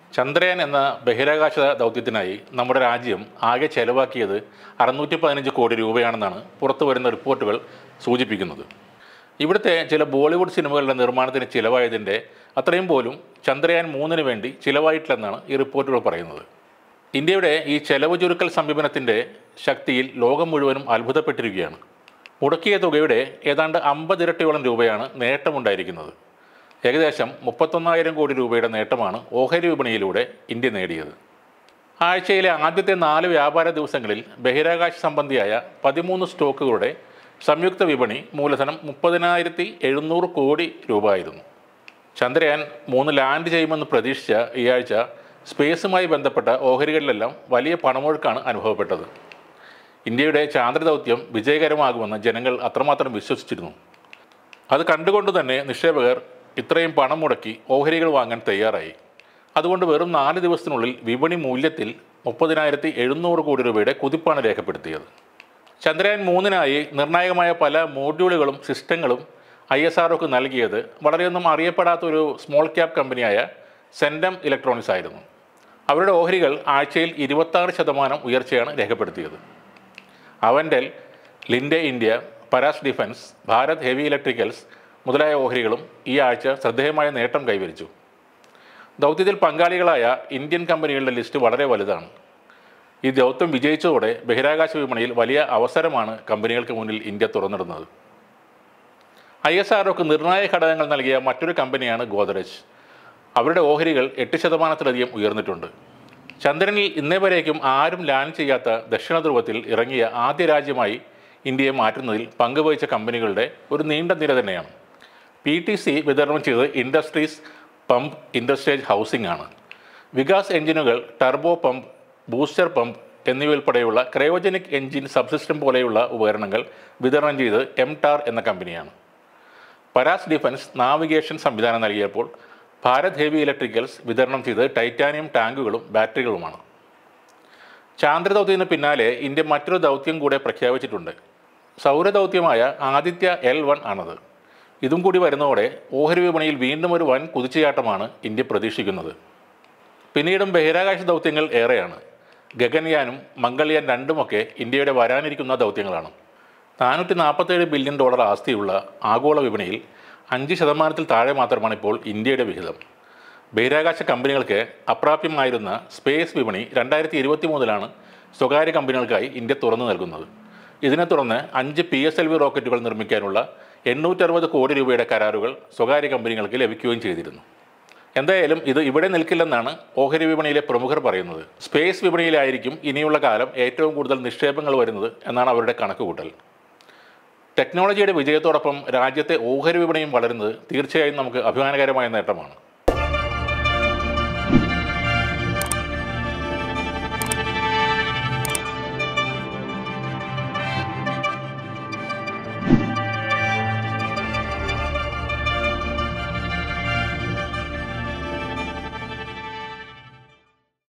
ചന്ദ്രയാൻ എന്ന ബഹിരാകാശ ദൗത്യത്തിനായി നമ്മുടെ രാജ്യം ആകെ ചെലവാക്കിയത് 615 കോടി രൂപയാണെന്നാണ് പുറത്തു വരുന്ന റിപ്പോർട്ടുകൾ സൂചിപ്പിക്കുന്നത്. ഇവിടുത്തെ ചില ബോളിവുഡ് സിനിമകളുടെ നിർമ്മാണത്തിന് ചിലവായതിൻ്റെ അത്രയും പോലും ചന്ദ്രയാൻ 3 വേണ്ടി ചിലവായിട്ടില്ലെന്നാണ് ഈ റിപ്പോർട്ടുകൾ പറയുന്നത്. ഇന്ത്യയുടെ ഈ ചെലവ് ചുരുക്കൽ സമീപനത്തിൻ്റെ ശക്തിയിൽ ലോകം മുഴുവനും അത്ഭുതപ്പെട്ടിരിക്കുകയാണ്. മുടക്കിയ തുകയുടെ ഏതാണ്ട് 50 ഇരട്ടിയോളം രൂപയാണ് നേട്ടമുണ്ടായിരിക്കുന്നത്. ഏകദേശം 31,000 കോടി രൂപയുടെ നേട്ടമാണ് ഓഹരി വിപണിയിലൂടെ ഇന്ത്യ നേടിയത്. ആഴ്ചയിലെ ആദ്യത്തെ 4 വ്യാപാര ദിവസങ്ങളിൽ ബഹിരാകാശ സംബന്ധിയായ 13 സ്റ്റോക്കുകളുടെ സംയുക്ത വിപണി മൂലധനം 30,700 കോടി രൂപ ആയിരുന്നു. ചന്ദ്രയാൻ 3 ലാൻഡ് ചെയ്യുമെന്ന് പ്രതീക്ഷിച്ച ഈ ആഴ്ച സ്പേസുമായി ബന്ധപ്പെട്ട ഓഹരികളിലെല്ലാം വലിയ പണമൊഴുക്കാണ് അനുഭവപ്പെട്ടത്. ഇന്ത്യയുടെ ചാന്ദ്രദൗത്യം വിജയകരമാകുമെന്ന് ജനങ്ങൾ അത്രമാത്രം വിശ്വസിച്ചിരുന്നു. അത് കണ്ടുകൊണ്ട് തന്നെ നിക്ഷേപകർ ഇത്രയും പണം മുടക്കി ഓഹരികൾ വാങ്ങാൻ തയ്യാറായി. അതുകൊണ്ട് വെറും 4 ദിവസത്തിനുള്ളിൽ വിപണി മൂല്യത്തിൽ 30,700 കോടി രൂപയുടെ കുതിപ്പാണ് രേഖപ്പെടുത്തിയത്. ചന്ദ്രയാൻ 3നായി നിർണായകമായ പല മോഡ്യൂളുകളും സിസ്റ്റങ്ങളും ISROക്ക് നൽകിയത് വളരെയൊന്നും അറിയപ്പെടാത്തൊരു സ്മോൾ ക്യാപ് കമ്പനിയായ സെൻഡം ഇലക്ട്രോണിക്സ് ആയിരുന്നു. അവരുടെ ഓഹരികൾ ആഴ്ചയിൽ 26% ഉയർച്ചയാണ് രേഖപ്പെടുത്തിയത്. Avantel, Linde India, Paras defence, Bharat heavy electricals മുതലായ ഓഹരികളും ഈ ആഴ്ച ശ്രദ്ധേയമായ നേട്ടം കൈവരിച്ചു. ദൗത്യത്തിൽ പങ്കാളികളായ ഇന്ത്യൻ കമ്പനികളുടെ ലിസ്റ്റ് വളരെ വലുതാണ്. ഈ ദൗത്യം വിജയിച്ചതോടെ ബഹിരാകാശ വിപണിയിൽ വലിയ അവസരമാണ് കമ്പനികൾക്ക് മുന്നിൽ ഇന്ത്യ തുറന്നിടുന്നത്. ISROക്ക് നിർണായക ഘടകങ്ങൾ നൽകിയ മറ്റൊരു കമ്പനിയാണ് ഗോദ്രേജ്. അവരുടെ ഓഹരികൾ 8%-ലധികം ഉയർന്നിട്ടുണ്ട്. ചന്ദ്രനിൽ ഇന്നേ വരേക്കും ആരും ലാൻഡ് ചെയ്യാത്ത ദക്ഷിണ ധ്രുവത്തിൽ ഇറങ്ങിയ ആദ്യ രാജ്യമായി ഇന്ത്യയെ മാറ്റുന്നതിൽ പങ്കുവഹിച്ച കമ്പനികളുടെ ഒരു നീണ്ട നിര തന്നെയാണ്. PTC വിതരണം ചെയ്തത് ഇൻഡസ്ട്രീസ് പമ്പ് ഇൻഡസ്ട്രിയൽ ഹൗസിംഗ് ആണ്. വികാസ് എഞ്ചിനുകൾ, ടർബോ പമ്പ്, ബൂസ്റ്റർ പമ്പ് എന്നിവയുൾപ്പെടെയുള്ള ക്രയോജനിക് എഞ്ചിൻ സബ്സിസ്റ്റം പോലെയുള്ള ഉപകരണങ്ങൾ വിതരണം ചെയ്തത് MTAR എന്ന കമ്പനിയാണ്. പരാസ് ഡിഫൻസ് നാവിഗേഷൻ സംവിധാനം നൽകിയപ്പോൾ ഭാരത് ഹെവി ഇലക്ട്രിക്കൽസ് വിതരണം ചെയ്തത് ടൈറ്റാനിയം ടാങ്കുകളും ബാറ്ററികളുമാണ്. ചാന്ദ്രദൗത്യത്തിന് പിന്നാലെ ഇന്ത്യ മറ്റൊരു ദൗത്യം കൂടെ പ്രഖ്യാപിച്ചിട്ടുണ്ട്. സൗരദൗത്യമായ ആദിത്യ L1 ആണത്. ഇതും കൂടി വരുന്നതോടെ ഓഹരി വിപണിയിൽ വീണ്ടും ഒരു വൻ കുതിച്ചുചാട്ടമാണ് ഇന്ത്യ പ്രതീക്ഷിക്കുന്നത്. പിന്നീടും ബഹിരാകാശ ദൗത്യങ്ങൾ ഏറെയാണ്. ഗഗൻയാനും മംഗൾയാൻ 2ഉമൊക്കെ ഇന്ത്യയുടെ വരാനിരിക്കുന്ന ദൗത്യങ്ങളാണ്. $447 ബില്യൺ ആസ്തിയുള്ള ആഗോള വിപണിയിൽ 5% താഴെ മാത്രമാണ് ഇപ്പോൾ ഇന്ത്യയുടെ വിഹിതം. ബഹിരാകാശ കമ്പനികൾക്ക് അപ്രാപ്യമായിരുന്ന സ്പേസ് വിപണി 2023-ലാണ് സ്വകാര്യ കമ്പനികൾക്കായി ഇന്ത്യ തുറന്നു നൽകുന്നത്. ഇതിനെ തുടർന്ന് 5 PSLV റോക്കറ്റുകൾ നിർമ്മിക്കാനുള്ള 860 കോടി രൂപയുടെ കരാറുകൾ സ്വകാര്യ കമ്പനികൾക്ക് ലഭിക്കുകയും ചെയ്തിരുന്നു. എന്തായാലും ഇത് ഇവിടെ നിൽക്കില്ലെന്നാണ് ഓഹരി വിപണിയിലെ പ്രമുഖർ പറയുന്നത്. സ്പേസ് വിപണിയിലായിരിക്കും ഇനിയുള്ള കാലം ഏറ്റവും കൂടുതൽ നിക്ഷേപങ്ങൾ വരുന്നത് എന്നാണ് അവരുടെ കണക്കുകൂട്ടൽ. ടെക്നോളജിയുടെ വിജയത്തോടൊപ്പം രാജ്യത്തെ ഓഹരി വിപണിയും വളരുന്നത് തീർച്ചയായും നമുക്ക് അഭിമാനകരമായ നേട്ടമാണ്.